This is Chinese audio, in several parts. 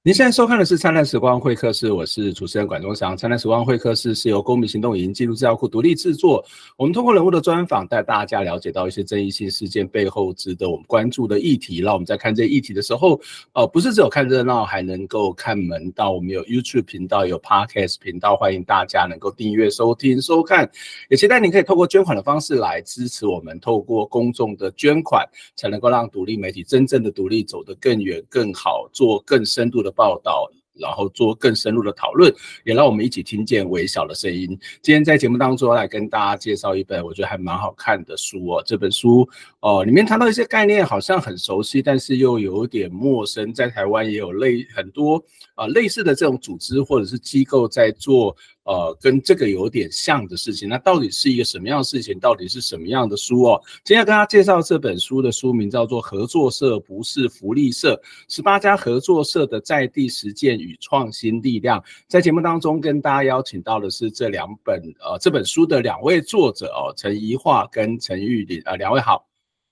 您现在收看的是灿烂时光会客室，我是主持人管中祥。灿烂时光会客室是由公民行动影音记录资料库独立制作，我们通过人物的专访，带大家了解到一些争议性事件背后值得我们关注的议题。让我们在看这些议题的时候，不是只有看热闹，还能够看门道。我们有 YouTube 频道，有 Podcast 频道，欢迎大家能够订阅、收听、收看。也期待您可以透过捐款的方式来支持我们，透过公众的捐款，才能够让独立媒体真正的独立走得更远、更好，做更深度的报道，然后做更深入的讨论，也让我们一起听见微小的声音。今天在节目当中来跟大家介绍一本我觉得还蛮好看的书哦。这本书里面谈到一些概念好像很熟悉，但是又有点陌生。在台湾也有很多类似的这种组织或者是机构在做跟这个有点像的事情。那到底是一个什么样的事情？到底是什么样的书哦？今天要跟大家介绍这本书的书名叫做《合作社不是福利社：18家合作社的在地实践与创新力量》。在节目当中跟大家邀请到的是这本书的两位作者陈怡桦跟陈玉玲两位好。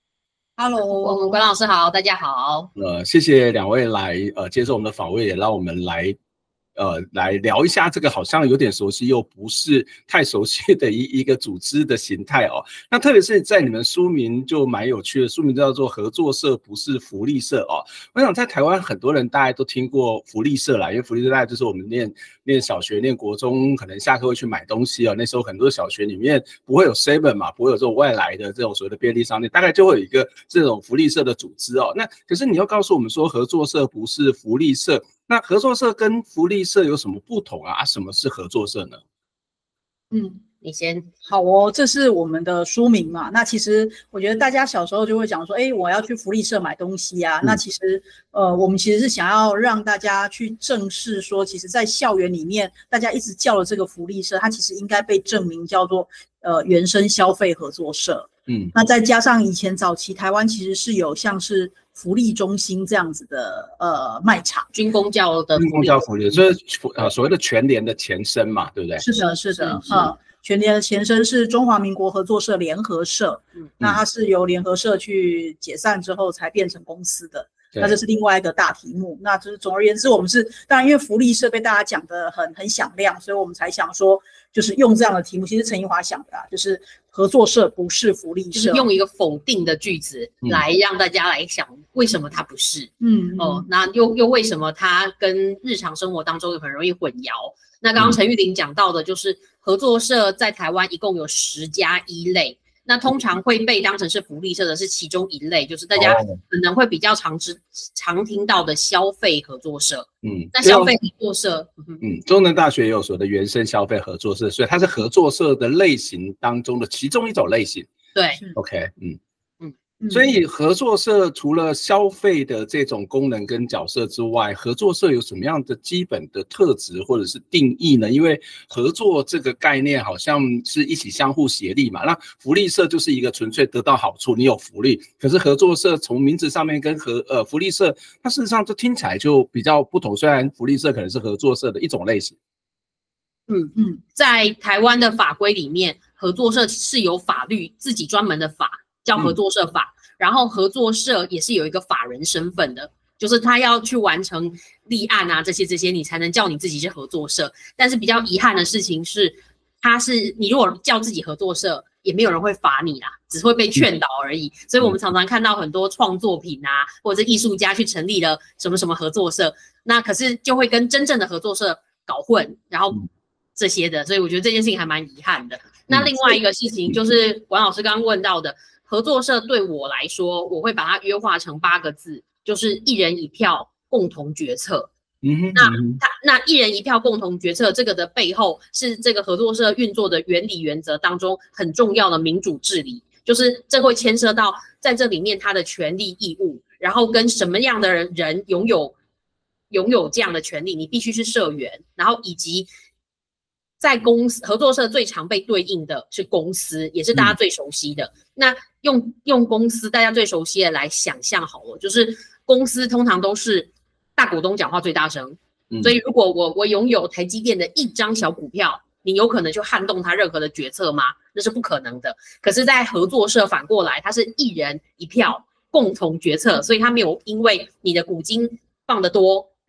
Hello， 管老师好，大家好。 谢谢两位来接受我们的访问，也让我们来聊一下这个好像有点熟悉又不是太熟悉的一个组织的形态哦。那特别是在你们书名就蛮有趣的，书名叫做合作社不是福利社哦。我想在台湾很多人大概都听过福利社啦，因为福利社大概就是我们念小学、念国中，可能下课会去买东西哦。那时候很多小学里面不会有 7 嘛，不会有这种外来的这种所谓的便利商店，大概就会有一个这种福利社的组织哦。那可是你要告诉我们说合作社不是福利社，那合作社跟福利社有什么不同啊？什么是合作社呢？ 你先。 好哦，这是我们的书名嘛。那其实我觉得大家小时候就会讲说，我要去福利社买东西啊。那其实我们其实是想要让大家去正视说，其实在校园里面大家一直叫的这个福利社，它其实应该被正名叫做原生消费合作社。那再加上以前早期台湾其实是有像是福利中心这样子的卖场， 军公教福利，所以所谓的全联的前身嘛，对不对？ 是的，是的，全联的前身是中华民国合作社联合社，那它是由联合社去解散之后才变成公司的。那这是另外一个大题目。那就是总而言之，我们是当然因为福利社被大家讲得很响亮，所以我们才想说就是用这样的题目。其实陈怡桦想的就是合作社不是福利社， 就是用一个否定的句子来让大家来想为什么它不是。那又为什么它跟日常生活当中又很容易混淆？那刚刚陈玉玲讲到的就是合作社在台湾一共有10家1类。那通常会被当成是福利社的是其中一类，就是大家可能会比较常听到的消费合作社。那消费合作社， 中正大学也有所谓的原生消费合作社，所以它是合作社的类型当中的其中一种类型。 对 ，OK，所以合作社除了消费的这种功能跟角色之外，合作社有什么样的基本的特质或者是定义呢？因为合作这个概念好像是一起相互协力嘛，那福利社就是一个纯粹得到好处，你有福利。可是合作社从名字上面跟福利社，它事实上就听起来就比较不同。虽然福利社可能是合作社的一种类型。 在台湾的法规里面，合作社是有法律自己专门的法。叫合作社法，然后合作社也是有一个法人身份的，就是他要去完成立案啊，这些你才能叫你自己是合作社。但是比较遗憾的事情是，你如果叫自己合作社，也没有人会罚你啦，只会被劝导而已。所以我们常常看到很多创作品啊，或者是艺术家去成立了什么什么合作社，那可是就会跟真正的合作社搞混，然后这些的，所以我觉得这件事情还蛮遗憾的。那另外一个事情就是管老师刚刚问到的。合作社对我来说，我会把它约化成8个字，就是一人一票，共同决策。那一人一票共同决策这个的背后，是这个合作社运作的原理原则当中很重要的民主治理，就是这会牵涉到在这里面他的权利义务，然后跟什么样的人拥有这样的权利，你必须是社员，然后以及在合作社最常被对应的是公司，也是大家最熟悉的。那用公司大家最熟悉的来想象好了，就是公司通常都是大股东讲话最大声，所以如果我拥有台积电的1张小股票，你有可能就撼动他任何的决策吗？那是不可能的。可是在合作社反过来，它是1人1票共同决策，所以它没有因为你的股金放得多，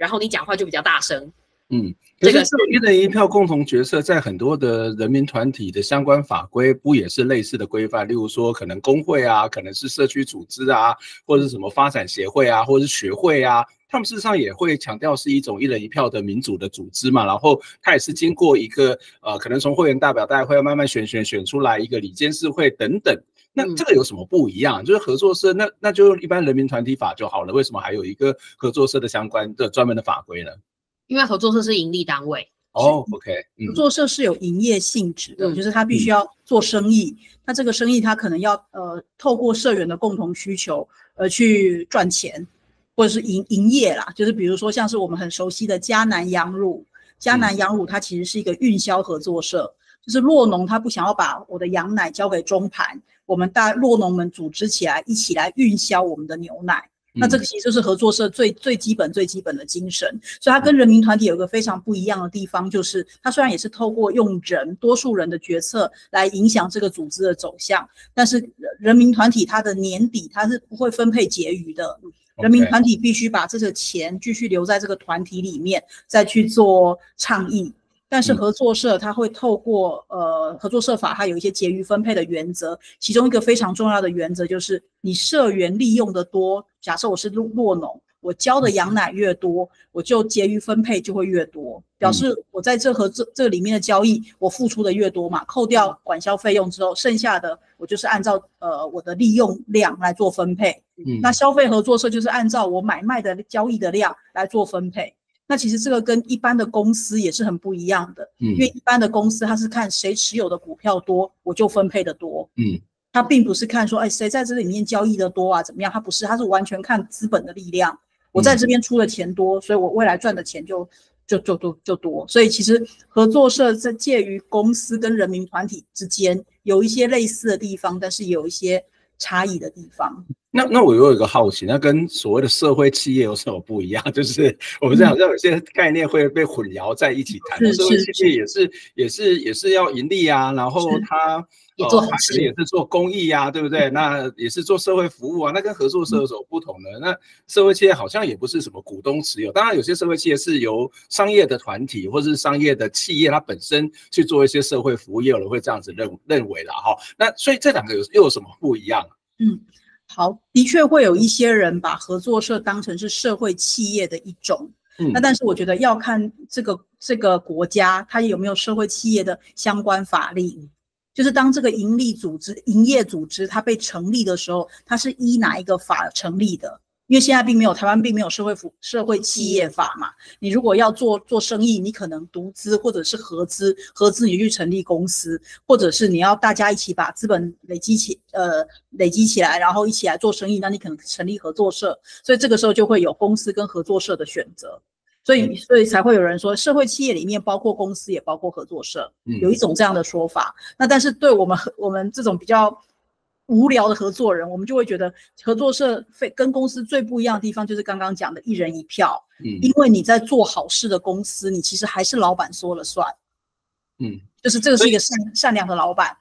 然后你讲话就比较大声。 可是这种一人一票共同决策，在很多的人民团体的相关法规不也是类似的规范？例如说，可能工会啊，可能是社区组织啊，或者是什么发展协会啊，或者是学会啊，他们事实上也会强调是一种一人一票的民主的组织嘛。然后它也是经过一个可能从会员代表大会慢慢选出来一个理监事会等等。那这个有什么不一样？就是合作社，那就一般人民团体法就好了，为什么还有一个合作社的相关的专门的法规呢？ 因为合作社是营利单位。 OK， 合作社是有营业性质的，就是它必须要做生意。那这个生意它可能要透过社员的共同需求去赚钱，或者是营业啦。就是比如说像是我们很熟悉的嘉南羊乳，嘉南羊乳它其实是一个运销合作社，就是酪农他不想要把我的羊奶交给中盘，我们大酪农们组织起来一起来运销我们的牛奶。那这个其实就是合作社最基本的精神，所以它跟人民团体有一个非常不一样的地方，就是它虽然也是透过用多数人的决策来影响这个组织的走向，但是人民团体它的年底它是不会分配结余的，人民团体必须把这个钱继续留在这个团体里面，再去做倡议。但是合作社它会透过合作社法，它有一些结余分配的原则，其中一个非常重要的原则就是你社员利用的多，假设我是酪农，我交的羊奶越多，我就结余分配就会越多，表示我在这里面的交易我付出的越多嘛，扣掉管销费用之后，剩下的我就是按照我的利用量来做分配。那消费合作社就是按照我买卖的交易的量来做分配。那其实这个跟一般的公司也是很不一样的，因为一般的公司它是看谁持有的股票多，我就分配的多，它并不是看说谁在这里面交易的多啊怎么样，它不是，它是完全看资本的力量，我在这边出的钱多，所以我未来赚的钱就多。所以其实合作社在介于公司跟人民团体之间有一些类似的地方，但是有一些差异的地方。 那我有一个好奇，那跟所谓的社会企业有什么不一样？就是我们这好像有些概念会被混淆在一起谈。社会企业也是要盈利啊，然后它也做好事， 也是做公益啊，对不对？那也是做社会服务啊，那跟合作社有什么不同呢？那社会企业好像也不是什么股东持有，当然有些社会企业是由商业的团体或是商业的企业它本身去做一些社会服务，也有人会这样子认为啦哈。那所以这两个又有什么不一样？ 好，的确会有一些人把合作社当成是社会企业的一种，那但是我觉得要看这个国家它有没有社会企业的相关法令，就是当这个营业组织它被成立的时候，它是依哪一个法成立的？因为现在台湾并没有社会企业法嘛，你如果要做生意，你可能独资或者是合资你去成立公司，或者是你要大家一起把资本累积起来，然后一起来做生意，那你可能成立合作社，所以这个时候就会有公司跟合作社的选择，所以才会有人说社会企业里面包括公司也包括合作社，有一种这样的说法。那但是对我们这种比较无聊的合作人，我们就会觉得合作社跟公司最不一样的地方就是刚刚讲的一人一票，因为你在做好事的公司，你其实还是老板说了算，就是这个是一个善良的老板。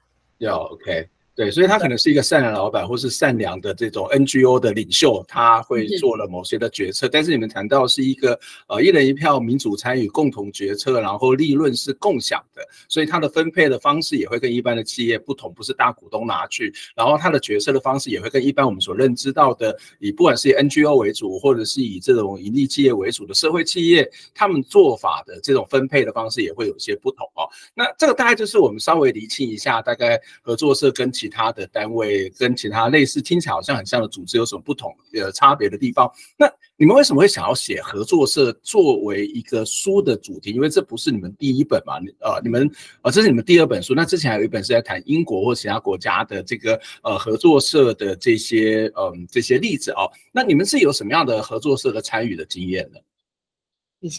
OK， 对，所以他可能是一个善良的老板，或是善良的这种 NGO 的领袖，他会做了某些的决策。但是你们谈到是一个一人一票民主参与共同决策，然后利润是共享的，所以它的分配的方式也会跟一般的企业不同，不是大股东拿去，然后它的决策的方式也会跟一般我们所认知到的，以不管是以 NGO 为主，或者是以这种盈利企业为主的社会企业，他们做法的这种分配的方式也会有些不同哦。那这个大概就是我们稍微厘清一下，大概合作社跟其他的单位跟其他类似听起来好像很像的组织有什么不同差别的地方。那你们为什么会想要写合作社作为一个书的主题？因为这不是你们第一本嘛，这是你们第二本书。那之前还有一本是在谈英国或其他国家的这个合作社的这些例子哦。那你们是有什么样的合作社的参与的经验呢？ 你先吧。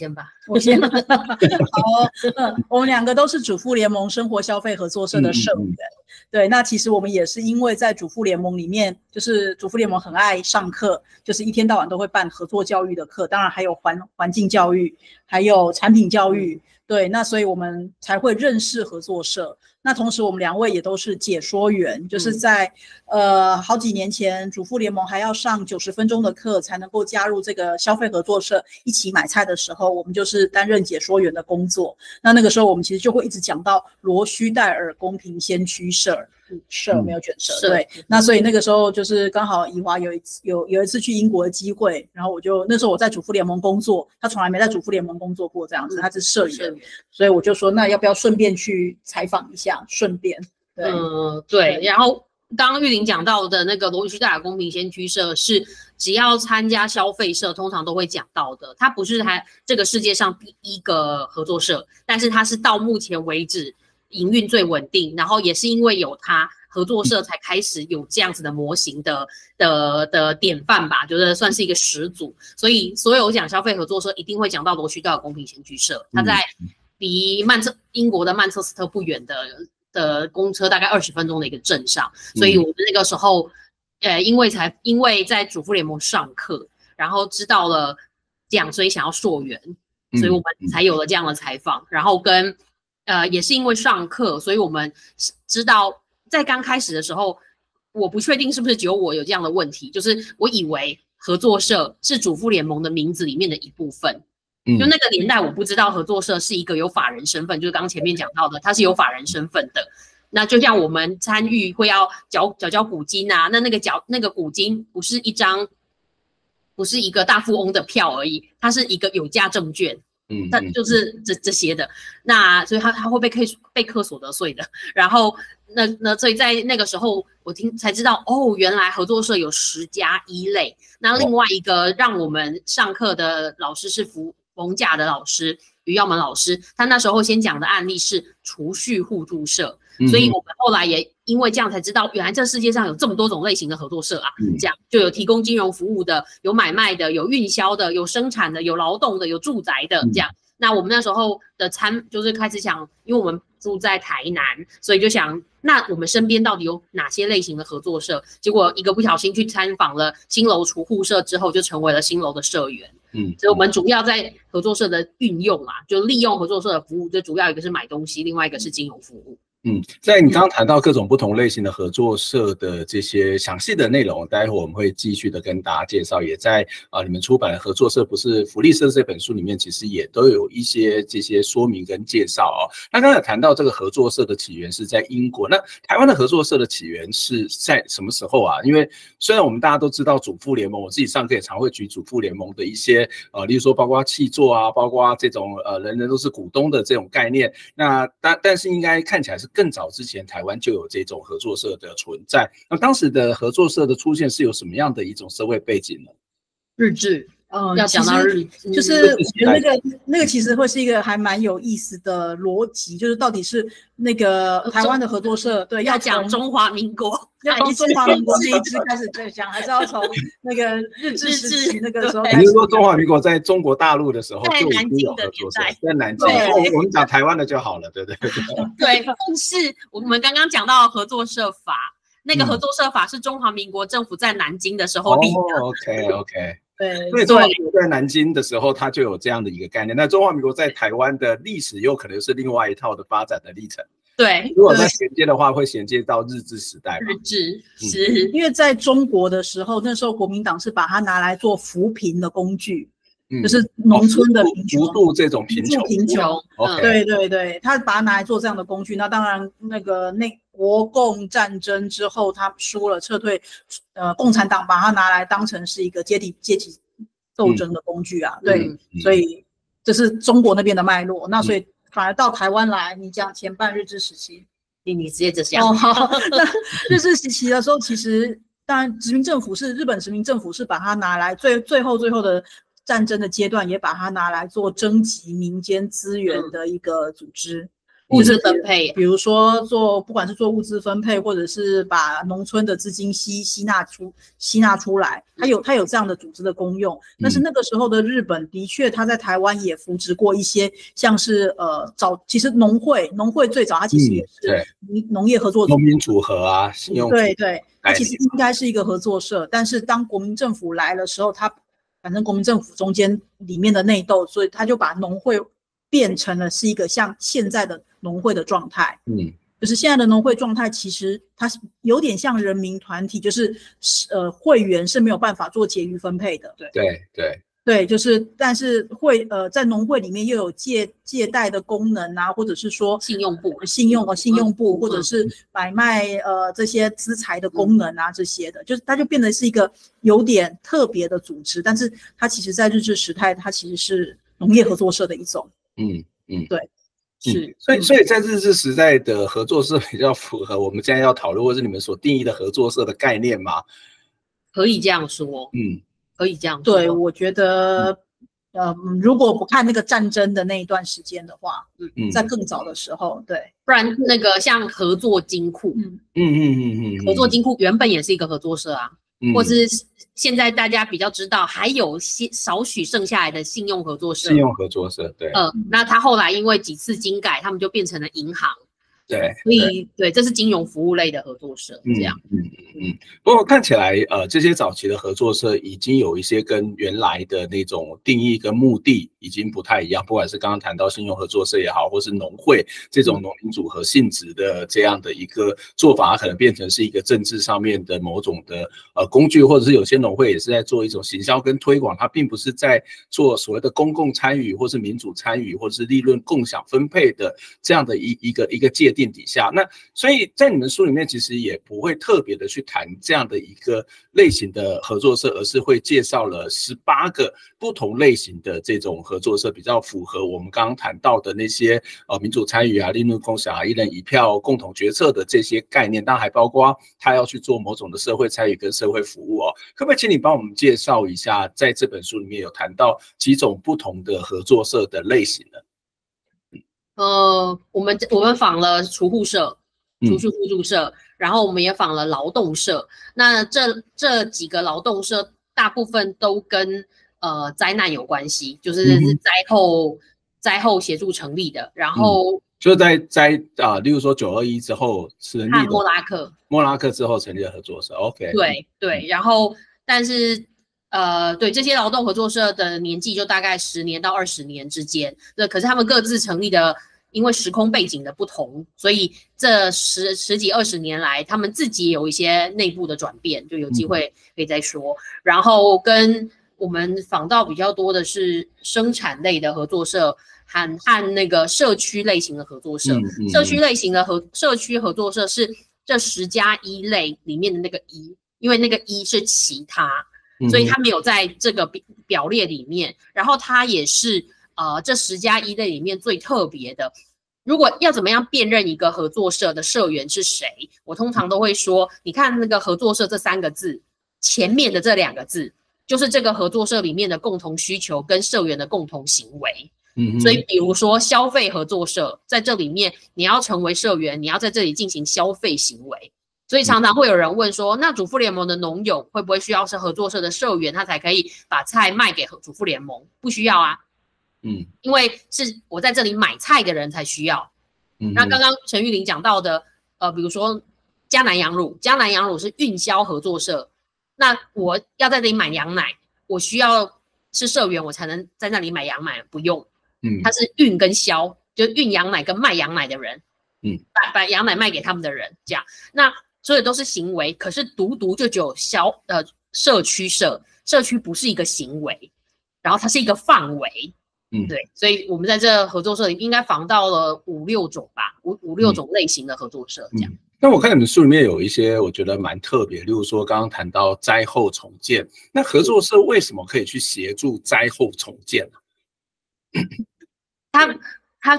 我先好，我们2个都是主妇联盟生活消费合作社的社员。对，那其实我们也是因为在主妇联盟里面，就是主妇联盟很爱上课，就是一天到晚都会办合作教育的课，当然还有环境教育，还有产品教育。对，那所以我们才会认识合作社。那同时我们2位也都是解说员，就是在好几年前，主妇联盟还要上90分钟的课才能够加入这个消费合作社一起买菜的时候，我们就是担任解说员的工作。那个时候我们其实就会一直讲到罗须戴尔公平先驱社没有卷舌，对。那所以那个时候就是刚好宜华有一次去英国的机会，然后那时候我在主妇联盟工作，他从来没在主妇联盟工作过这样子，他是社员，所以我就说那要不要顺便去采访一下，顺便。对， 对。然后刚刚玉玲讲到的那个罗须戴尔公平先驱社是只要参加消费社通常都会讲到的，它不是这个世界上第一个合作社，但是它是到目前为止营运最稳定，然后也是因为有它，合作社才开始有这样子的模型的典范吧，就是算是一个始祖。所以所有讲消费合作社一定会讲到罗须戴尔公平先驱社，它在离英国的曼彻斯特不远的公车大概20分钟的一个镇上。所以我们那个时候因为在主妇联盟上课，然后知道了这样，所以想要溯源，所以我们才有了这样的采访。然后也是因为上课，所以我们知道在刚开始的时候，我不确定是不是只有我有这样的问题，就是我以为合作社是主妇联盟的名字里面的一部分。就那个年代我不知道合作社是一个有法人身份，就是刚前面讲到的，它是有法人身份的。那就像我们参与会要缴股金啊，那个股金不是一个大富翁的票而已，它是一个有价证券。它就是这些的，那所以它会被课所得税的。然后所以在那个时候我才知道，原来合作社有10加1类。那另外一个让我们上课的老师是逢甲的老师于耀门老师，他那时候先讲的案例是储蓄互助社。所以我们后来也因为这样才知道，原来这世界上有这么多种类型的合作社啊。这样就有提供金融服务的，有买卖的，有运销的，有生产的，有劳动的，有住宅的这样。那我们那时候的就是开始想，因为我们住在台南，所以就想，那我们身边到底有哪些类型的合作社？结果一个不小心去参访了新楼储户社之后，就成为了新楼的社员。所以我们主要在合作社的运用啊，就利用合作社的服务，就主要一个是买东西，另外一个是金融服务。 在你刚刚谈到各种不同类型的合作社的这些详细的内容，待会我们会继续的跟大家介绍，也在你们出版的《合作社不是福利社》这本书里面，其实也都有一些这些说明跟介绍哦。那刚才谈到这个合作社的起源是在英国，那台湾的合作社的起源是在什么时候啊？因为虽然我们大家都知道主妇联盟，我自己上课也常会举主妇联盟的一些例如说包括契作啊，包括这种人人都是股东的这种概念。那但是应该看起来是更早之前台湾就有这种合作社的存在。那当时的合作社的出现是有什么样的一种社会背景呢？ 日治，要讲到日治， 就是我觉得那个其实会是一个还蛮有意思的逻辑，就是到底是那个台湾的合作社，对， 要讲中华民国， 要从中华民国那一支开始在讲，还是要从那个日治时期那个时候开始？ 你是说中华民国在中国大陆的时候就已经有合作社，在南京，我们讲台湾的就好了，对不对？ 对，但是我们刚刚讲到合作社法，那个合作社法是中华民国政府在南京的时候立的。 OK。对，所以中华民国在南京的时候，它就有这样的一个概念。那中华民国在台湾的历史又可能是另外一套的发展的历程。 对， 如果那衔接的话，会衔接到日治时代。 日治是因为在中国的时候，那时候国民党是把它拿来做扶贫的工具。就是农村的贫穷， 扶助这种贫穷， 对，他把它拿来做这样的工具。那当然，那个国共战争之后，他输了，撤退，共产党把它拿来当成是一个阶级斗争的工具啊。对，所以这是中国那边的脉络。那所以反而到台湾来，你讲前半日治时期， 你直接这样。 好，那日治时期的时候，其实当然日本殖民政府是把它拿来最后的战争的阶段，也把它拿来做征集民间资源的一个组织。 物资分配， 比如说不管是做物资分配，或者是把农村的资金吸纳出来，它有这样的组织的功用。但是那个时候的日本的确，它在台湾也扶植过一些，像是其实农会最早它其实也是农业合作农民组合啊，信用对，它其实应该是一个合作社，但是当国民政府来的时候，反正国民政府中间里面的内斗，所以他就把农会变成了是一个像现在的农会的状态。就是现在的农会状态，其实它是有点像人民团体，就是会员是没有办法做结余分配的。对，就是但是在农会里面又有借贷的功能啊，或者是说信用部，或者是买卖这些资财的功能啊，这些的，就是它就变得是一个有点特别的组织，但是它其实在日治时代，它其实是农业合作社的一种。对。是， 所以在日治时代的合作社比较符合我们现在要讨论，或是你们所定义的合作社的概念吗？ 可以这样说，可以这样说。 对，我觉得，如果不看那个战争的那一段时间的话，在更早的时候，对， 不然那个像合作金库，合作金库原本也是一个合作社啊，或是现在大家比较知道，还有少许剩下来的信用合作社。 对。 那他后来因为几次金改，他们就变成了银行。 对， 所以对，这是金融服务类的合作社，这样。 不过看起来，这些早期的合作社已经有一些跟原来的那种定义跟目的已经不太一样，不管是刚刚谈到信用合作社也好，或是农会这种农民组合性质的这样的一个做法，它可能变成是一个政治上面的某种的工具，或者是有些农会也是在做一种行销跟推广，它并不是在做所谓的公共参与，或是民主参与，或是利润共享分配的这样的一个界定底下。那所以在你们书里面其实也不会特别的去谈这样的一个类型的合作社，而是会介绍了18个不同类型的这种合作社，比较符合我们刚刚谈到的那些民主参与啊、利润共享啊、一人一票、共同决策的这些概念，当然还包括他要去做某种的社会参与跟社会服务哦。可不可以请你帮我们介绍一下，在这本书里面有谈到几种不同的合作社的类型呢？ 我们访了储户社、储蓄互助社，然后我们也访了劳动社。那这几个劳动社大部分都跟灾难有关系，就是灾后协助成立的。然后就在例如说921之后成立的， 和莫拉克之后成立的合作社。OK， 对，然后但是对，这些劳动合作社的年纪就大概10年到20年之间。可是他们各自成立的，因为时空背景的不同，所以这十几20年来，他们自己有一些内部的转变，就有机会可以再说。然后跟我们访到比较多的是生产类的合作社和那个社区类型的合作社。社区类型的社区合作社是这10+1类里面的那个1，因为那个1是其他。所以它没有在这个表列里面，然后它也是这10+1类里面最特别的。如果要怎么样辨认一个合作社的社员是谁，我通常都会说，你看那个合作社这3个字前面的这2个字，就是这个合作社里面的共同需求跟社员的共同行为。所以比如说消费合作社，在这里面你要成为社员，你要在这里进行消费行为。所以常常会有人问说，那主妇联盟的农友会不会需要是合作社的社员，他才可以把菜卖给主妇联盟？不需要啊，因为是我在这里买菜的人才需要。那刚刚陈玉玲讲到的，比如说嘉南羊乳是运销合作社，那我要在这里买羊奶，我需要是社员，我才能在那里买羊奶，不用，它是运跟销，就是运羊奶跟卖羊奶的人，把羊奶卖给他们的人，这样，那所以都是行为，可是独就只有社区不是一个行为，然后它是一个范围，对，所以我们在这合作社里应该访到了5-6种吧，5-6种类型的合作社这样。 那我看你们书里面有一些我觉得蛮特别，例如说刚刚谈到灾后重建，那合作社为什么可以去协助灾后重建呢？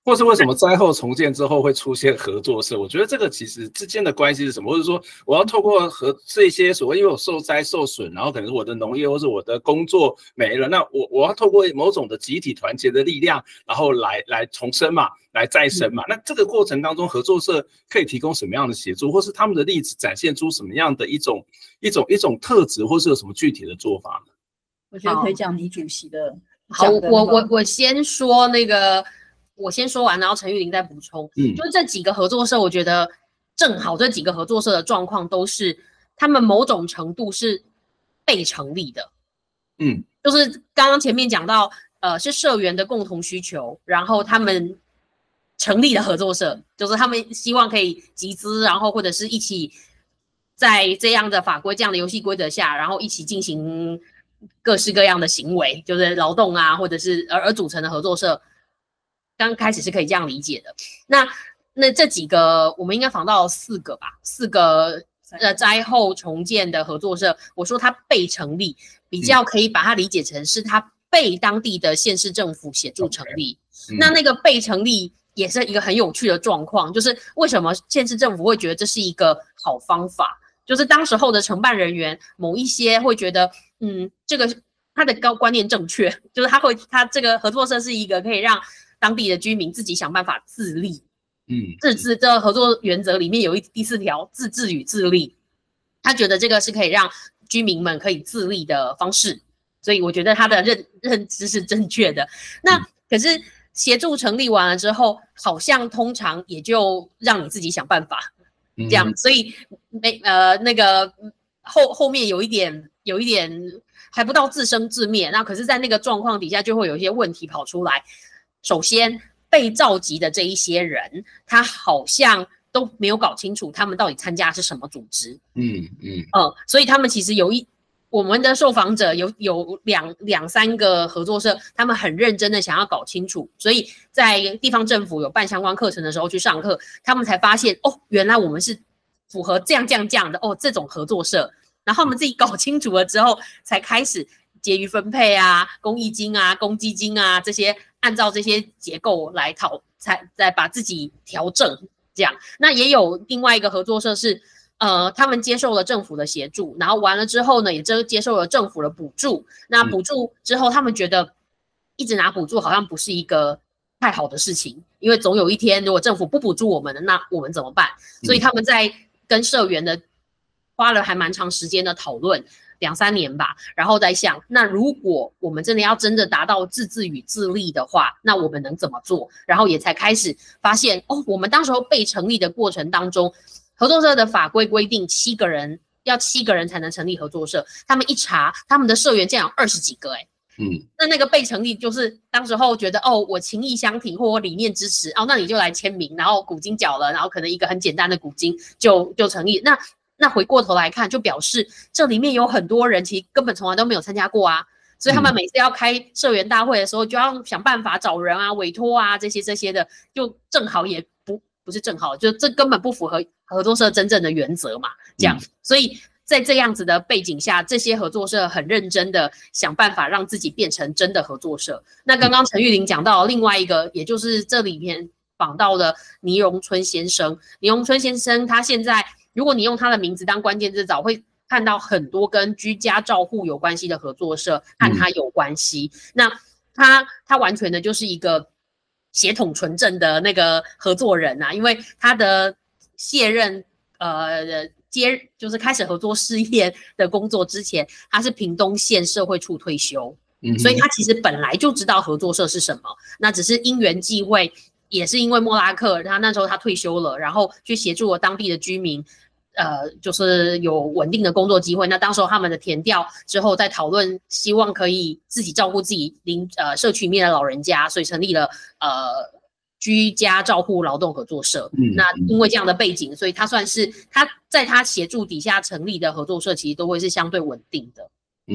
或是为什么灾后重建之后会出现合作社？我觉得这个其实之间的关系是什么？或者说我要透过这些所谓因为我受灾受损，然后可能是我的农业或是我的工作没了，那我要透过某种的集体团结的力量，然后来重生嘛，来再生嘛。那这个过程当中，合作社可以提供什么样的协助，或是他们的例子展现出什么样的一种特质，或是有什么具体的做法呢？ 我觉得可以讲你主席的。 好，我先说那个。我先说完，然后陈玉玲再补充。就是这几个合作社，我觉得正好这几个合作社的状况都是他们某种程度是被成立的。就是刚刚前面讲到，是社员的共同需求，然后他们成立了合作社，就是他们希望可以集资，然后或者是一起在这样的法规、这样的游戏规则下，然后一起进行各式各样的行为，就是劳动啊，或者是而组成的合作社。刚开始是可以这样理解的。那这几个我们应该访到4个吧，4个灾后重建的合作社，我说它被成立，比较可以把它理解成是它被当地的县市政府协助成立。那个被成立也是一个很有趣的状况，就是为什么县市政府会觉得这是一个好方法？就是当时候的承办人员某一些会觉得，这个他的观念正确，就是他这个合作社是一个可以让当地的居民自己想办法自立，这合作原则里面有第4条，自治与自立。他觉得这个是可以让居民们可以自立的方式，所以我觉得他的认知是正确的。那可是协助成立完了之后，好像通常也就让你自己想办法，这样，所以那个后面有一点还不到自生自灭。那可是，在那个状况底下，就会有一些问题跑出来。首先，被召集的这一些人，他好像都没有搞清楚他们到底参加的是什么组织。所以他们其实我们的受访者有两三个合作社，他们很认真的想要搞清楚，所以在地方政府有办相关课程的时候去上课，他们才发现原来我们是符合这样的这种合作社，然后他们自己搞清楚了之后，才开始结余分配啊、公益金啊、公积金啊这些，按照这些结构来再把自己调整这样。那也有另外一个合作社是，他们接受了政府的协助，然后完了之后呢，也接受了政府的补助。那补助之后，他们觉得一直拿补助好像不是一个太好的事情，因为总有一天如果政府不补助我们的，那我们怎么办？所以他们在跟社员的花了还蛮长时间的讨论。2、3年吧，然后再想，那如果我们真的达到自治与自立的话，那我们能怎么做？然后也才开始发现，我们当时候被成立的过程当中，合作社的法规规定要7个人才能成立合作社，他们一查，他们的社员竟然有20几个那个被成立就是当时候觉得我情义相挺或我理念支持那你就来签名，然后股金缴了，然后可能一个很简单的股金就成立。那回过头来看，就表示这里面有很多人其实根本从来都没有参加过啊，所以他们每次要开社员大会的时候，就要想办法找人啊、委托啊这些的，就正好也不是正好，就这根本不符合合作社真正的原则嘛，这样。所以在这样子的背景下，这些合作社很认真的想办法让自己变成真的合作社。那刚刚陈玉玲讲到另外一个，也就是这里面访到的倪荣春先生，他现在。如果你用他的名字当关键字找，会看到很多跟居家照护有关系的合作社和他有关系。那他完全的就是一个血统纯正的那个合作人因为他的卸任就是开始合作事业的工作之前，他是屏东县社会处退休，所以他其实本来就知道合作社是什么，那只是因缘际会。也是因为莫拉克，他那时候他退休了，然后去协助了当地的居民，就是有稳定的工作机会。那当时候他们的田调之后，在讨论希望可以自己照顾自己社区里面的老人家，所以成立了居家照护劳动合作社。那因为这样的背景，所以他算是在他协助底下成立的合作社，其实都会是相对稳定的。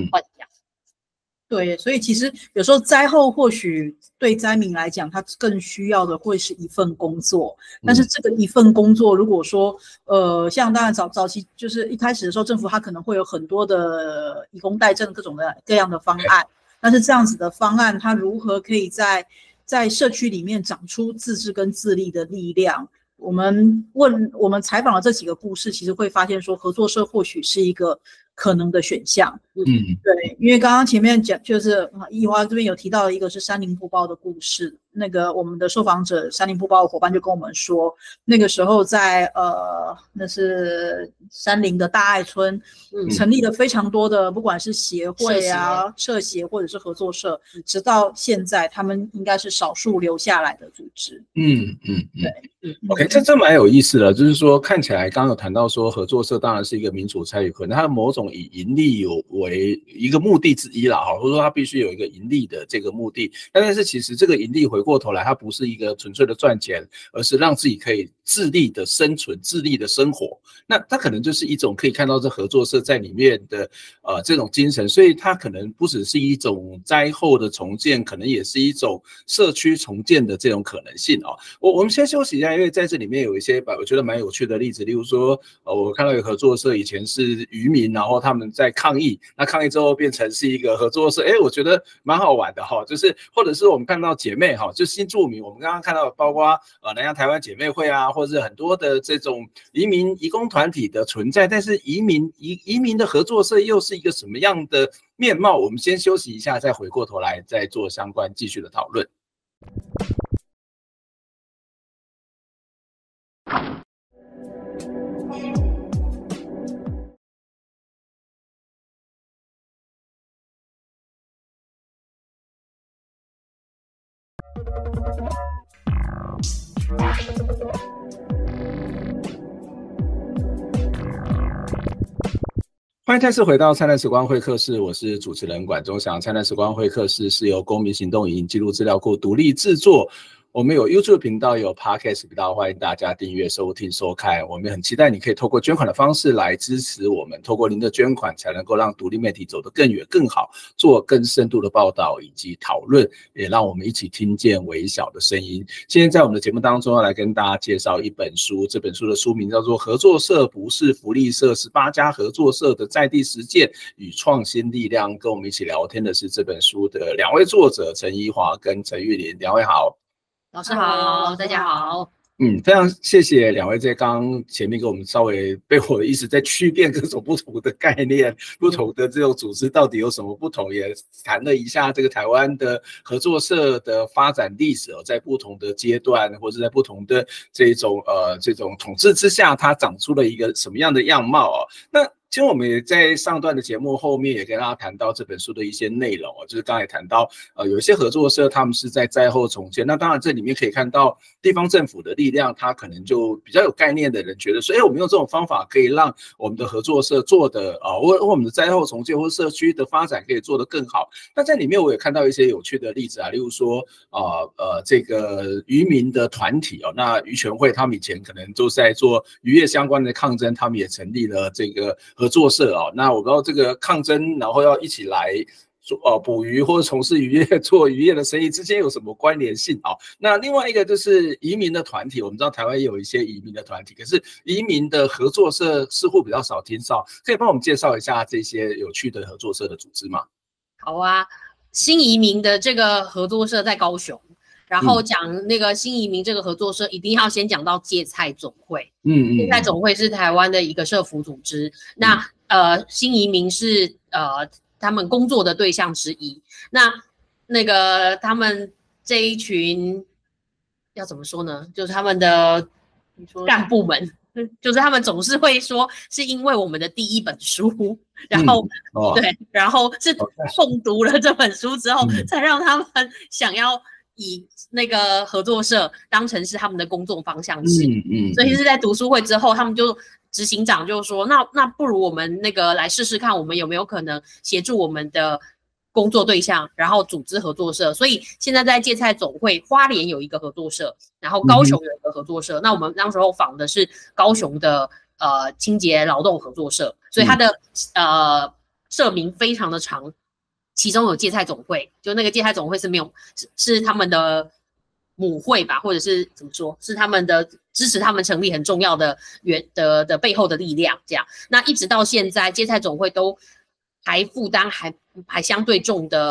对，所以其实有时候灾后或许对灾民来讲，他更需要的会是一份工作。但是这个一份工作，如果说像当然早期就是一开始的时候，政府他可能会有很多的以工代赈各样的方案。但是这样子的方案，它如何可以在在社区里面长出自治跟自立的力量。我们采访了这几个故事，其实会发现说合作社或许是一个可能的选项。对，因为刚刚前面讲就是易华这边有提到一个是山林布包的故事，那个我们的受访者山林布包的伙伴就跟我们说，那个时候在那是山林的大爱村，成立了非常多的不管是协会啊、社协或者是合作社，直到现在他们应该是少数留下来的组织。 对，OK， 这蛮有意思的，就是说看起来刚刚有谈到说合作社当然是一个民主参与，可能它的某种以盈利为一个目的之一啦，或者说它必须有一个盈利的这个目的，但是其实这个盈利回过头来，它不是一个纯粹的赚钱，而是让自己可以自立的生存、自立的生活。那它可能就是一种可以看到这合作社在里面的这种精神，所以它可能不只是一种灾后的重建，可能也是一种社区重建的这种可能性哦。我们先休息一下，因为在这里面有一些我觉得蛮有趣的例子，例如说我看到有合作社以前是渔民，然后他们在抗议，那抗议之后变成是一个合作社，我觉得蛮好玩的哈，就是或者是我们看到姐妹哈，就新住民，我们刚刚看到包括南洋台湾姐妹会啊，或者是很多的这种移工团体的存在，但是移民的合作社又是一个什么样的面貌？我们先休息一下，再回过头来再做相关继续的讨论。欢迎再次回到灿烂时光会客室，我是主持人管中祥。灿烂时光会客室是由公民行动影音记录资料库独立制作，我们有 YouTube 频道，有 Podcast 频道，欢迎大家订阅、收听、收看。我们很期待你可以透过捐款的方式来支持我们，透过您的捐款才能够让独立媒体走得更远、更好，做更深度的报道以及讨论，也让我们一起听见微小的声音。今天在我们的节目当中要来跟大家介绍一本书，这本书的书名叫做《合作社不是福利社：18家合作社的在地实践与创新力量》。跟我们一起聊天的是这本书的两位作者陈怡华跟陈玉玲，两位好。 老师好，大家好。 非常谢谢两位在刚前面给我们稍微被我的意思在区辨各种不同的概念、不同的这种组织到底有什么不同，也谈了一下这个台湾的合作社的发展历史在不同的阶段或者在不同的这种统治之下，它长出了一个什么样的样貌哦。那其实我们也在上段的节目后面也跟大家谈到这本书的一些内容就是刚才谈到有一些合作社他们是在灾后重建，那当然这里面可以看到地方政府的力量，他可能就比较有概念的人觉得说，我们用这种方法可以让我们的合作社做的或我们的灾后重建或社区的发展可以做得更好。那在里面我也看到一些有趣的例子例如说这个渔民的团体那渔权会他们以前可能都是在做渔业相关的抗争，他们也成立了这个合作社那我不知道这个抗争然后要一起来捕鱼或者从事渔业做渔业的生意之间有什么关联性那另外一个就是移民的团体，我们知道台湾也有一些移民的团体，可是移民的合作社似乎比较少听到，可以帮我们介绍一下这些有趣的合作社的组织吗？ 好啊，新移民的这个合作社在高雄，然后讲那个新移民这个合作社一定要先讲到芥菜总会。芥菜总会是台湾的一个社福组织，那新移民是他们工作的对象之一。那个他们这一群要怎么说呢？就是他们的干部们，就是他们总是会说，是因为我们的第一本书，然后对，然后是诵读了这本书之后，才让他们想要以那个合作社当成是他们的工作方向之一。所以是在读书会之后，他们就执行长就说，那不如我们那个来试试看，我们有没有可能协助我们的工作对象，然后组织合作社。所以现在在芥菜总会花莲有一个合作社，然后高雄有一个合作社。那我们那时候访的是高雄的清洁劳动合作社，所以它的社名非常的长，其中有芥菜总会，就那个芥菜总会是没有是他们的母会吧，或者是怎么说，是他们的支持他们成立很重要的的背后的力量这样。那一直到现在芥菜总会都还负担还相对重的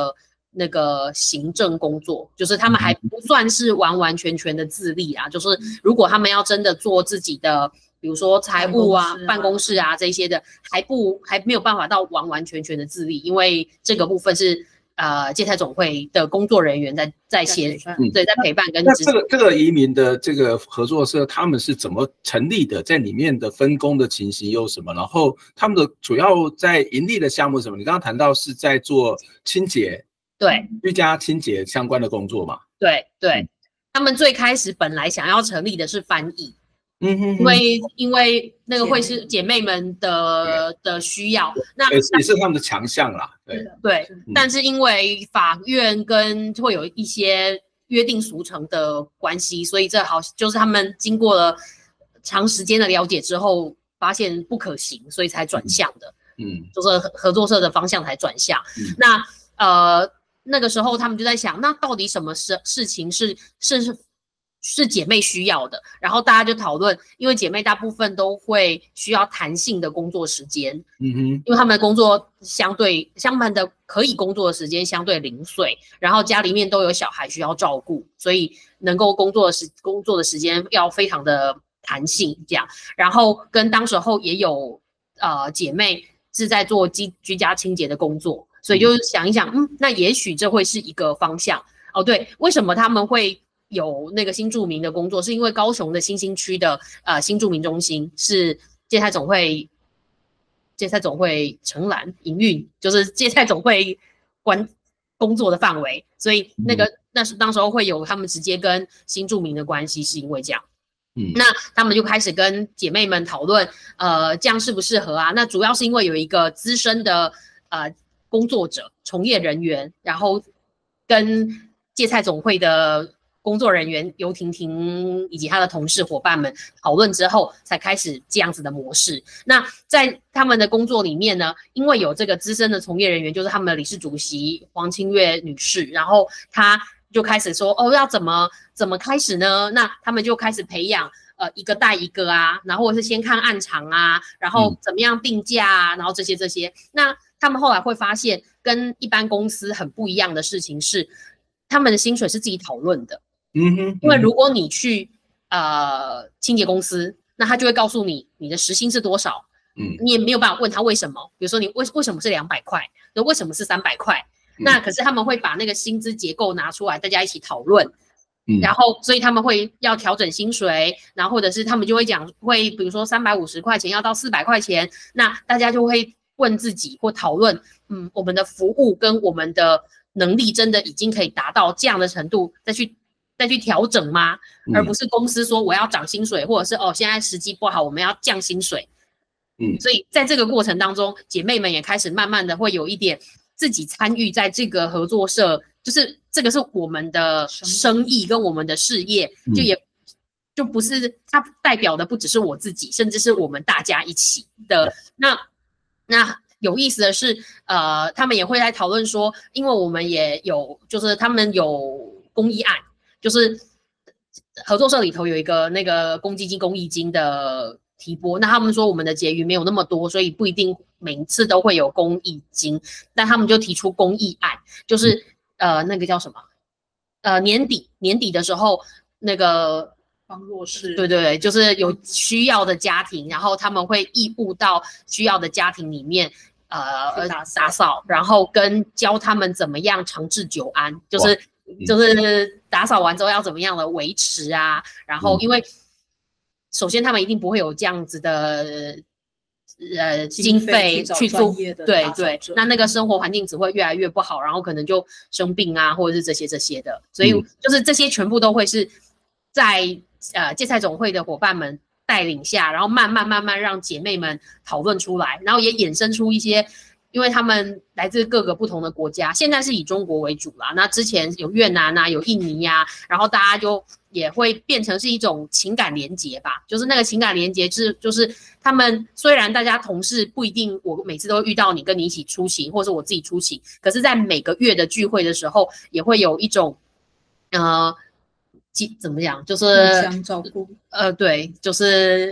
那个行政工作，就是他们还不算是完完全全的自立啊，就是如果他们要真的做自己的，比如说财务啊、办公室啊这些的，还没有办法到完完全全的自立，因为这个部分是芥菜总会的工作人员在协对在陪伴跟支持。 那这个移民的这个合作社，他们是怎么成立的？在里面的分工的情形有什么？然后他们的主要在盈利的项目是什么？你刚刚谈到是在做清洁， 对， 居家清洁相关的工作嘛？ 对，他们最开始本来想要成立的是翻译。因为那个会是姐妹们的需要，那也是他们的强项啦。 对，但是因为法院跟会有一些约定俗成的关系，所以这就是他们经过了长时间的了解之后，发现不可行，所以才转向的。就是合作社的方向才转向。那个时候他们就在想，那到底什么事情是姐妹需要的，然后大家就讨论，因为姐妹大部分都会需要弹性的工作时间，因为他们的工作相反的可以工作的时间相对零碎，然后家里面都有小孩需要照顾，所以能够工作的时间要非常的弹性这样，然后跟当时候也有姐妹是在做居家清洁的工作，所以就想一想，那也许这会是一个方向。对，为什么他们会有那个新住民的工作，是因为高雄的新兴区的新住民中心是芥菜总会承揽营运，就是芥菜总会工作的范围，所以那时候会有他们直接跟新住民的关系，是因为这样。那他们就开始跟姐妹们讨论，这样适不适合啊？那主要是因为有一个资深的工作者、从业人员，然后跟芥菜总会的工作人员游婷婷以及他的同事伙伴们讨论之后，才开始这样子的模式。那在他们的工作里面呢，因为有这个资深的从业人员，就是他们的理事主席黄清月女士，然后她就开始说，要怎么开始呢？那他们就开始培养一个带一个啊，然后或是先看案场啊，然后怎么样定价啊，然后这些。那他们后来会发现，跟一般公司很不一样的事情是，他们的薪水是自己讨论的。因为如果你去清洁公司，那他就会告诉你你的时薪是多少，你也没有办法问他为什么，比如说你为什么是200块，为什么是300块，那可是他们会把那个薪资结构拿出来，大家一起讨论，然后所以他们会要调整薪水，然后或者是他们就会讲比如说350块钱要到400块钱，那大家就会问自己或讨论，我们的服务跟我们的能力真的已经可以达到这样的程度，再去调整吗？而不是公司说我要涨薪水，或者是现在时机不好，我们要降薪水。所以在这个过程当中，姐妹们也开始慢慢的会有一点自己参与在这个合作社，就是这个是我们的生意跟我们的事业，就不是它代表的不只是我自己，甚至是我们大家一起的。那有意思的是，他们也会来讨论说，因为我们也有，就是他们有公益案。就是合作社里头有一个那个公积金、公益金的提拨，那他们说我们的结余没有那么多，所以不一定每一次都会有公益金，但他们就提出公益案，就是那个叫什么？年底的时候，那个帮弱势， 对，就是有需要的家庭，然后他们会义务到需要的家庭里面打扫，然后跟教他们怎么样长治久安，就是打扫完之后要怎么样的维持啊，然后因为首先他们一定不会有这样子的经费去做，对，那个生活环境只会越来越不好，然后可能就生病啊，或者是这些的，所以就是这些全部都会是在芥菜总会的伙伴们带领下，然后慢慢让姐妹们讨论出来，然后也衍生出一些。因为他们来自各个不同的国家，现在是以中国为主啦。那之前有越南啊，有印尼啊，然后大家就也会变成是一种情感连结吧。就是那个情感连结就是他们虽然大家同事不一定我每次都遇到你跟你一起出行，或是我自己出行，可是在每个月的聚会的时候，也会有一种怎么讲，就是互相照顾。 对，就是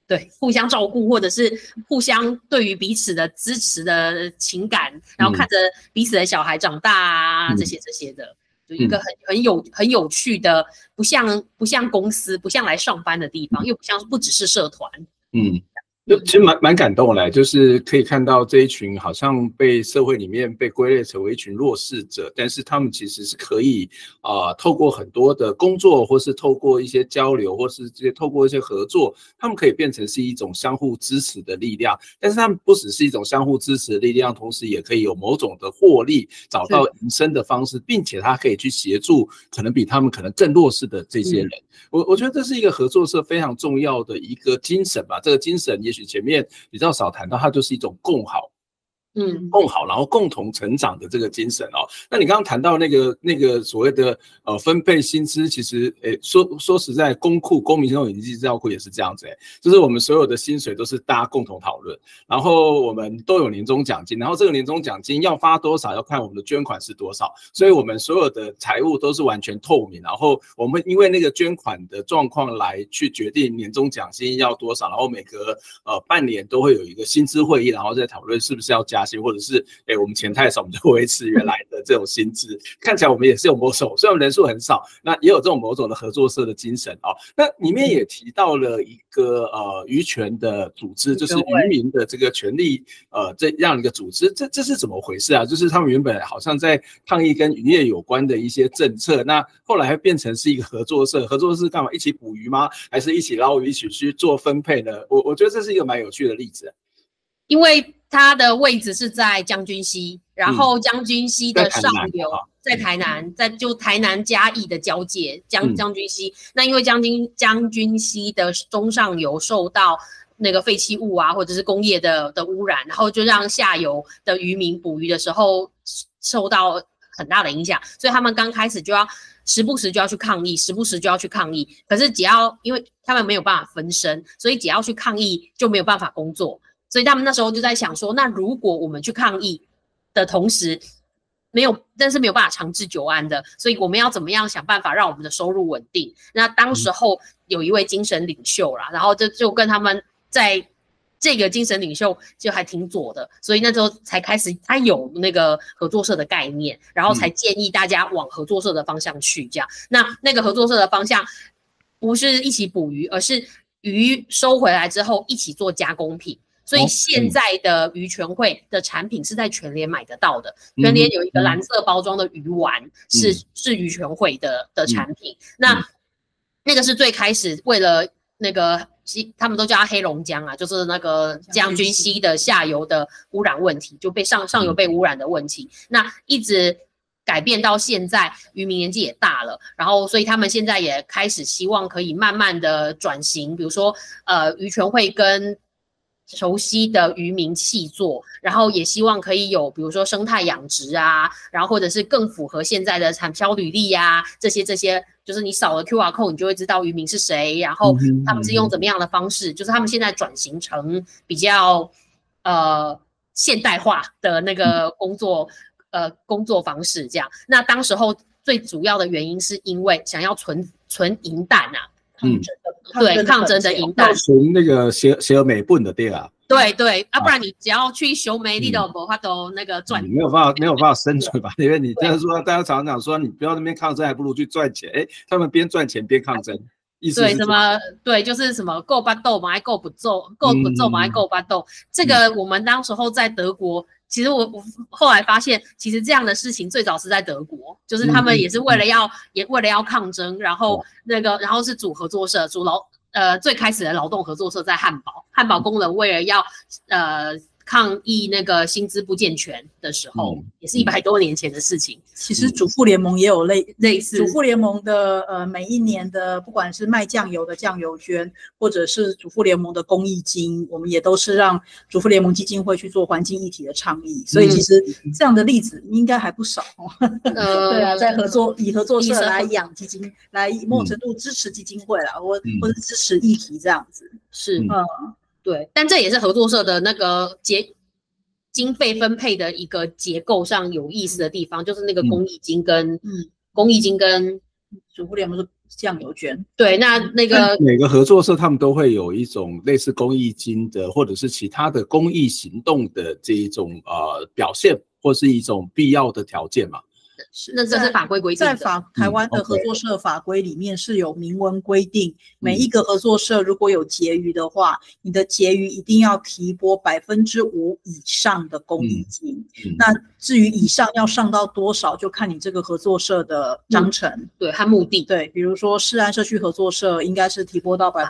对，互相照顾，或者是互相对于彼此的支持的情感，然后看着彼此的小孩长大啊，这些的，就一个很有趣的，不像公司，不像来上班的地方，又不只是社团。 就其实蛮感动的，就是可以看到这一群好像被社会里面被归类成为一群弱势者，但是他们其实是可以透过很多的工作，或是透过一些交流，或是透过一些合作，他们可以变成是一种相互支持的力量。但是他们不只是一种相互支持的力量，同时也可以有某种的获利，找到营生的方式，并且他可以去协助可能比他们可能更弱势的这些人。我觉得这是一个合作社非常重要的一个精神吧。这个精神也许前面比较少谈到，它就是一种共好，共好，然后共同成长的这个精神哦。那你刚刚谈到那个所谓的分配薪资，其实说实在，公民行动影经济资料库也是这样子就是我们所有的薪水都是大家共同讨论，然后我们都有年终奖金，然后这个年终奖金要发多少要看我们的捐款是多少，所以我们所有的财务都是完全透明，然后我们因为那个捐款的状况来去决定年终奖金要多少，然后每隔半年都会有一个薪资会议，然后再讨论是不是要加薪，或者是我们钱太少，我们就维持原来的这种薪资。看起来我们也是有某种，虽然人数很少，那也有这种某种的合作社的精神哦。那里面也提到了一个渔权的组织，就是渔民的这个权利这样一个组织，这是怎么回事啊？就是他们原本好像在抗议跟渔业有关的一些政策，那后来变成是一个合作社，合作社干嘛？一起捕鱼吗？还是一起捞鱼，一起去做分配呢？我觉得这是一个蛮有趣的例子。 因为它的位置是在将军溪，然后将军溪的上游在台南，就台南嘉义的交界将军溪。那因为将军溪的中上游受到那个废弃物啊，或者是工业的污染，然后就让下游的渔民捕鱼的时候受到很大的影响，所以他们刚开始就要时不时就要去抗议，可是因为他们没有办法分身，所以只要去抗议就没有办法工作。所以他们那时候就在想说，那如果我们去抗议的同时但是没有办法长治久安的，所以我们要怎么样想办法让我们的收入稳定？那当时候有一位精神领袖啦，然后就跟他们在这个精神领袖就还挺左的，所以那时候才开始他有那个合作社的概念，然后才建议大家往合作社的方向去这样。那个合作社的方向不是一起捕鱼，而是鱼收回来之后一起做加工品。所以现在的渔权会的产品是在全联买得到的，全联有一个蓝色包装的鱼丸，是渔权会的产品。那个是最开始为了那个他们都叫它黑龙江啊，就是那个将军溪的下游的污染问题，就被上游被污染的问题，那一直改变到现在，渔民年纪也大了，然后所以他们现在也开始希望可以慢慢的转型，比如说渔权会跟熟悉的渔民契作，然后也希望可以有比如说生态养殖啊，然后或者是更符合现在的产销履历啊，这些就是你扫了 QR code 你就会知道渔民是谁，然后他们是用怎么样的方式，就是他们现在转型成比较现代化的那个工作方式这样。那当时候最主要的原因是因为想要存银弹啊，对，抗争的银弹， 存那个写美本的对啊， 对，不然你只要去修美丽的无法都那个赚， 没有办法生存吧？因为你这样说，大家常讲说你不要那边抗争，还不如去赚钱。他们边赚钱边抗争，意思是就是什么够巴豆嘛，还够不揍嘛，还够巴豆。这个我们当时候在德国。其实我后来发现，其实这样的事情最早是在德国，就是他们也是为了要抗争，然后是组合作社，最开始的劳动合作社在汉堡工人为了要抗议那个薪资不健全的时候，也是100多年前的事情。 其实主妇联盟也有类似， 主妇联盟的每一年的不管是卖酱油的酱油捐，或者是主妇联盟的公益金，我们也都是让主妇联盟基金会去做环境议题的倡议。所以其实这样的例子应该还不少对啊，在以合作社来养基金，来某种程度支持基金会啦，或者支持议题这样子。 是，对，但这也是合作社的那个经费分配的一个结构上有意思的地方，就是那个公益金跟主妇联盟是酱油捐。 对，那个每个合作社他们都会有一种类似公益金的，或者是其他的公益行动的这一种表现，或是一种必要的条件嘛。 那这是法规规定的， 在台湾的合作社法规里面是有明文规定，每一个合作社如果有结余的话，你的结余一定要提拨5%以上的公益金。那至于以上要上到多少，就看你这个合作社的章程， 对和目的。 对，比如说世安社区合作社应该是提拨到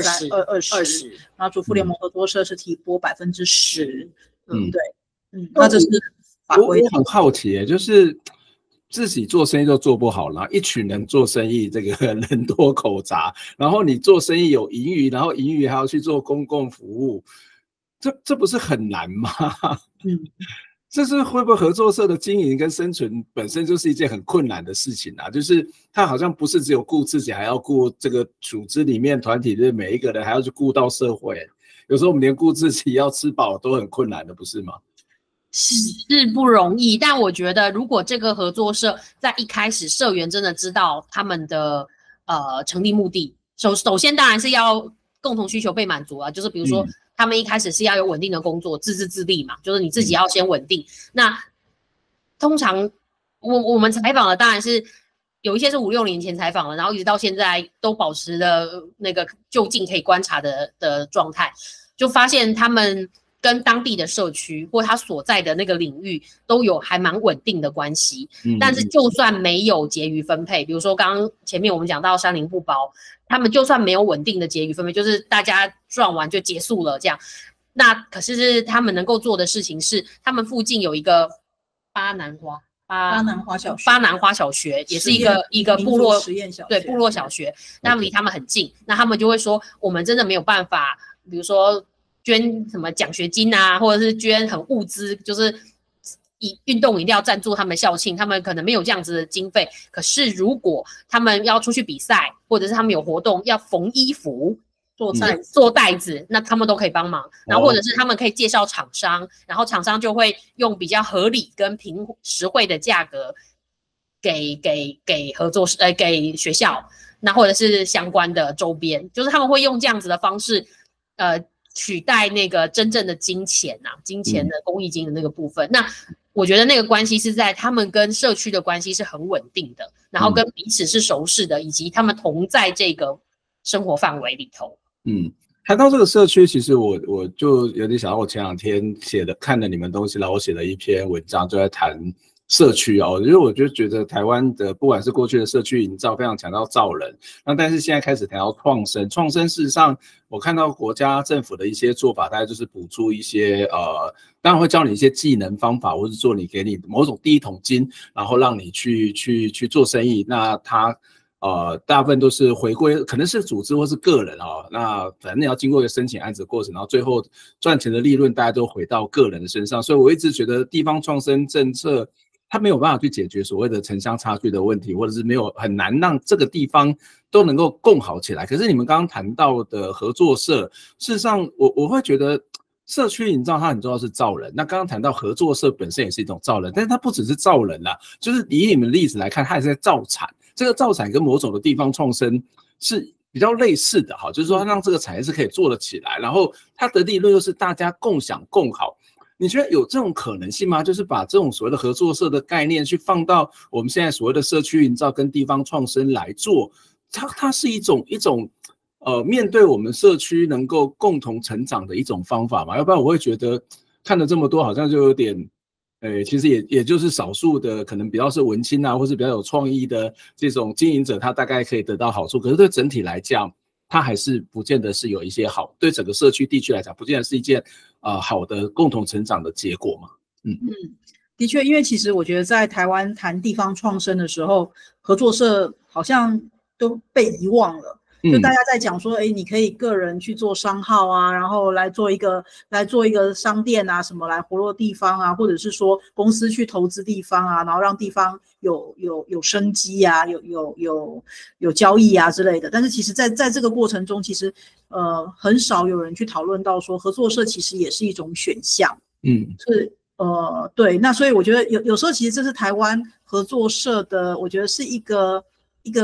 20%，然后主妇联盟合作社是提拨10%。对，那这是法规。 我很好奇，就是自己做生意都做不好，然后一群人做生意，这个人多口杂，然后你做生意有盈余，然后盈余还要去做公共服务，这不是很难吗？这是会不会合作社的经营跟生存本身就是一件很困难的事情啊？就是他好像不是只有顾自己，还要顾这个组织里面团体的每一个人，还要去顾到社会。有时候我们连顾自己要吃饱都很困难的，不是吗？ 是不容易，但我觉得如果这个合作社在一开始社员真的知道他们的成立目的，首先当然是要共同需求被满足啊，就是比如说他们一开始是要有稳定的工作，自治自立嘛，就是你自己要先稳定。那通常我们采访的当然是有一些是5、6年前采访的，然后一直到现在都保持了那个就近可以观察的状态，就发现他们跟当地的社区或他所在的那个领域都有还蛮稳定的关系。但是就算没有结余分配，比如说刚刚前面我们讲到山林不包，他们就算没有稳定的结余分配，就是大家赚完就结束了这样，那可是他们能够做的事情是，他们附近有一个巴南花小学也是一个部落实验小学， 对，部落小学，那离他们很近，那他们就会说，我们真的没有办法，比如说捐什么奖学金啊，或者是捐很物资，就是以运动一定要赞助他们校庆，他们可能没有这样子的经费。可是如果他们要出去比赛，或者是他们有活动要缝衣服、做袋子，那他们都可以帮忙。然后或者是他们可以介绍厂商，然后厂商就会用比较合理跟实惠的价格给合作给学校，那或者是相关的周边，就是他们会用这样子的方式，取代那个真正的金钱的公益金的那个部分。那我觉得那个关系是在他们跟社区的关系是很稳定的，然后跟彼此是熟识的，以及他们同在这个生活范围里头。 谈到这个社区，其实我就有点想到我前2天看了你们东西，然后我写了一篇文章，就在谈社区因为我就觉得台湾的不管是过去的社区营造非常强调造人，那但是现在开始谈到创生事实上我看到国家政府的一些做法，大概就是补助一些当然会教你一些技能方法，或是给你某种第一桶金，然后让你去做生意。那他大部分都是回归，可能是组织或是个人那反正要经过一个申请案子的过程，然后最后赚钱的利润大家都回到个人的身上。所以我一直觉得地方创生政策它没有办法去解决所谓的城乡差距的问题，或者是很难让这个地方都能够共好起来。可是你们刚刚谈到的合作社，事实上我会觉得社区营造它很重要是造人，那刚刚谈到合作社本身也是一种造人，但是它不只是造人啦，就是以你们的例子来看，它也是在造产。这个造产跟某种的地方创生是比较类似的就是说它让这个产业是可以做得起来，然后它的利润又是大家共享共好。你觉得有这种可能性吗？就是把这种所谓的合作社的概念去放到我们现在所谓的社区营造跟地方创生来做，它是一种面对我们社区能够共同成长的一种方法嘛？要不然我会觉得看了这么多，好像就有点其实也就是少数的可能比较是文青或是比较有创意的这种经营者，他大概可以得到好处，可是对整体来讲，它还是不见得是有一些好，对整个社区地区来讲，不见得是一件好的共同成长的结果嘛。 的确，因为其实我觉得在台湾谈地方创生的时候，合作社好像都被遗忘了。就大家在讲说，你可以个人去做商号然后来做一个商店什么来活络地方或者是说公司去投资地方然后让地方有生机有交易之类的。但是其实在这个过程中，其实很少有人去讨论到说合作社其实也是一种选项。是对，那所以我觉得有时候其实这是台湾合作社的，我觉得是一个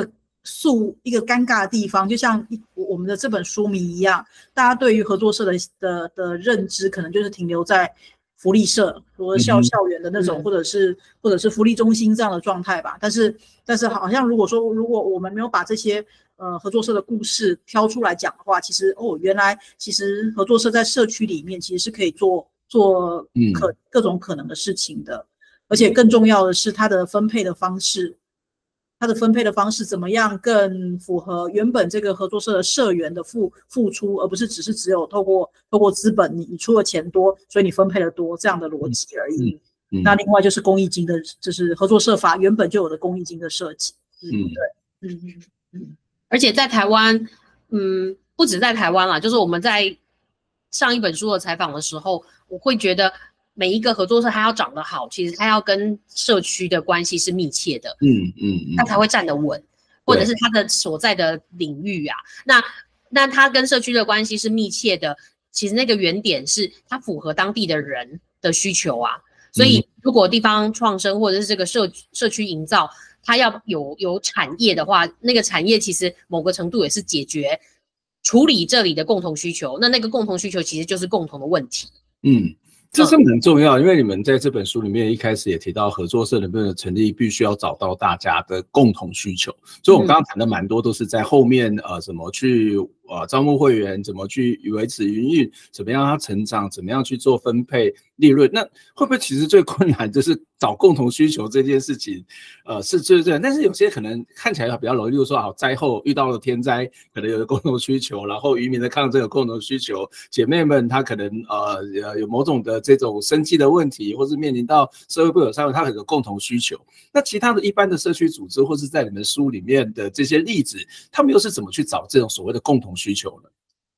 诉一个尴尬的地方，就像我们的这本书名一样，大家对于合作社的认知可能就是停留在福利社或者校园的那种，或者是福利中心这样的状态吧。但是好像如果我们没有把这些合作社的故事挑出来讲的话，其实原来其实合作社在社区里面其实是可以做各种可能的事情的，而且更重要的是它的分配的方式。它的分配的方式怎么样更符合原本这个合作社的社员的付出，而不是只有透过资本，你出的钱多，所以你分配的多这样的逻辑而已。那另外就是公益金的，就是合作社法原本就有的公益金的设计。对， 而且在台湾，不止在台湾啦，就是我们在上一本书的采访的时候，我会觉得每一个合作社它要长得好，其实它要跟社区的关系是密切的，它才会站得稳，或者是它的所在的领域啊，那它跟社区的关系是密切的，其实那个原点是它符合当地的人的需求啊，所以如果地方创生或者是这个社区营造，它要有产业的话，那个产业其实某个程度也是处理这里的共同需求，那个共同需求其实就是共同的问题。 这是很重要，因为你们在这本书里面一开始也提到，合作社能不能成立，必须要找到大家的共同需求。所以我们刚刚谈的蛮多都是在后面，怎么去招募会员，怎么去维持营运，怎么样让它成长，怎么样去做分配利润。那会不会其实最困难就是找共同需求这件事情？是这样，但是有些可能看起来比较容易，例如说灾后遇到了天灾，可能有个共同需求，然后渔民的抗震有共同需求，姐妹们她可能有某种的这种生计的问题，或是面临到社会不友善，它有个共同需求。那其他的一般的社区组织，或是在你们书里面的这些例子，他们又是怎么去找这种所谓的共同需求呢？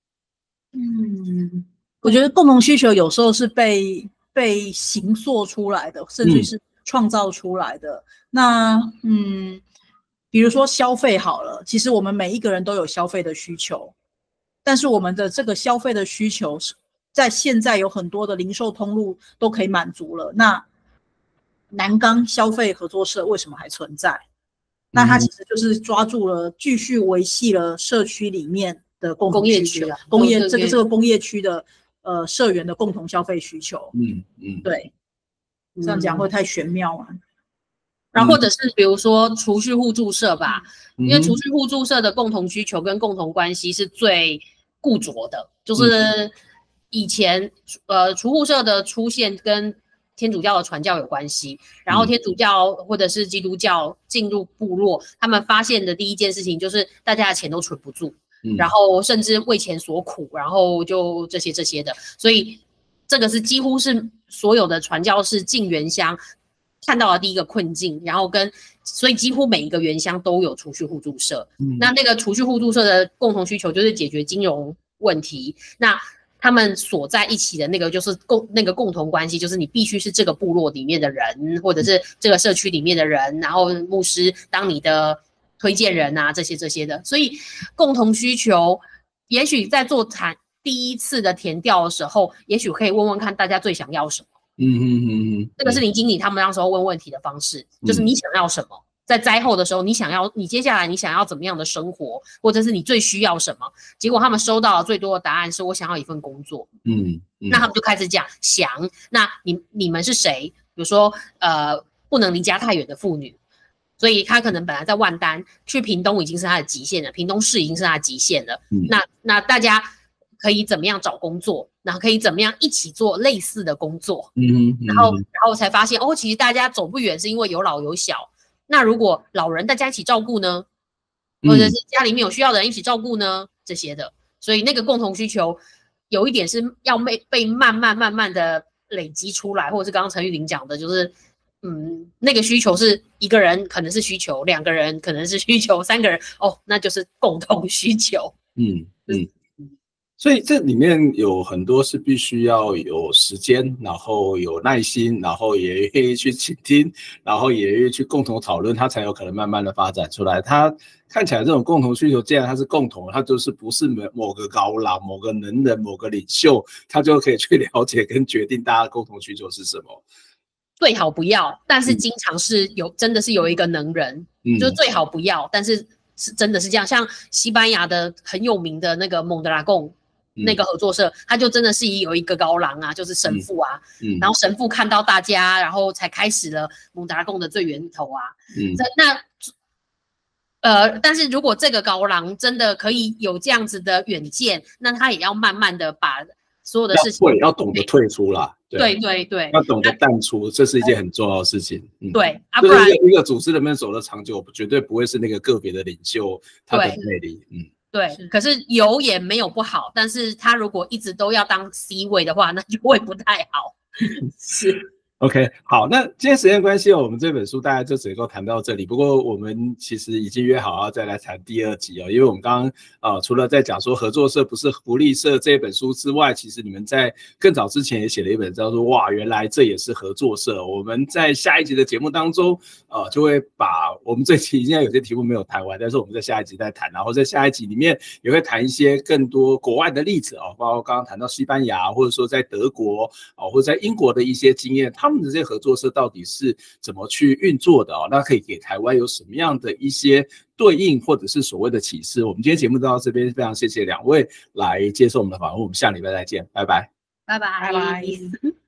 我觉得共同需求有时候是被形塑出来的，甚至是创造出来的。那比如说消费好了，其实我们每一个人都有消费的需求，但是我们的这个消费的需求在现在有很多的零售通路都可以满足了。那南港消费合作社为什么还存在？那它其实就是抓住了，继续维系了社区里面的共同需求，这个工业区的社员的共同消费需求。对，这样讲会太玄妙啊。 然后或者是比如说储蓄互助社吧，因为储蓄互助社的共同需求跟共同关系是最固着的，就是以前储户社的出现跟天主教的传教有关系，然后天主教或者是基督教进入部落，他们发现的第一件事情就是大家的钱都存不住，然后甚至为钱所苦，然后就这些的，所以这个是几乎是所有的传教士进原乡看到的第一个困境，然后所以几乎每一个原乡都有储蓄互助社。那个储蓄互助社的共同需求就是解决金融问题，那他们所在一起的那个就是共同关系，就是你必须是这个部落里面的人，或者是这个社区里面的人，然后牧师当你的推荐人啊，这些的。所以共同需求，也许在做第一次的田调的时候，也许可以问问看大家最想要什么。这个是林经理他们那时候问问题的方式，就是你想要什么？在灾后的时候，你接下来你想要怎么样的生活，或者是你最需要什么？结果他们收到的最多的答案是我想要一份工作。那他们就开始想，那你们是谁？比如说不能离家太远的妇女，所以他可能本来在万丹，去屏东已经是他的极限了，屏东市已经是他的极限了。那大家可以怎么样找工作？然后可以怎么样一起做类似的工作？然后才发现其实大家走不远是因为有老有小。那如果老人大家一起照顾呢，或者是家里面有需要的人一起照顾呢，这些的，所以那个共同需求有一点是要被慢慢的累积出来，或者是刚刚陈玉玲讲的，就是那个需求是一个人可能是需求，两个人可能是需求，三个人那就是共同需求。 所以这里面有很多是必须要有时间，然后有耐心，然后也愿意去倾听，然后也愿意去共同讨论，它才有可能慢慢的发展出来。它看起来这种共同需求，既然它是共同，它就是不是某个高郎、某个能人、某个领袖，他就可以去了解跟决定大家的共同需求是什么。 最好不要，但是经常是真的是有一个能人，就是最好不要，但是是真的是这样。像西班牙的很有名的那个蒙德拉贡那个合作社，他就真的是有一个高廊啊，就是神父啊，然后神父看到大家，然后才开始了蒙德拉贡的最源头啊。但是如果这个高廊真的可以有这样子的远见，那他也要慢慢的把所有的事情要懂得退出啦。 对， 要懂得淡出，这是一件很重要的事情。 对啊， 不然一个组织能不能走得长久，绝对不会是那个个别的领袖他的魅力。 对，可是有也没有不好，但是他如果一直都要当 C 位的话，那就会不太好。是。 OK， 好，那今天时间关系我们这本书大概就只能够谈到这里。不过我们其实已经约好要再来谈第2集因为我们刚刚除了在讲说合作社不是福利社这本书之外，其实你们在更早之前也写了一本叫做哇，原来这也是合作社。我们在下一集的节目当中就会把我们这期现在有些题目没有谈完，但是我们在下一集再谈，然后在下一集里面也会谈一些更多国外的例子包括刚刚谈到西班牙，或者说在德国或者在英国的一些经验，他们的这些合作社到底是怎么去运作的那可以给台湾有什么样的一些对应或者是所谓的启示？我们今天节目就到这边，非常谢谢2位来接受我们的访问，我们下礼拜再见，拜拜， 拜拜，拜拜。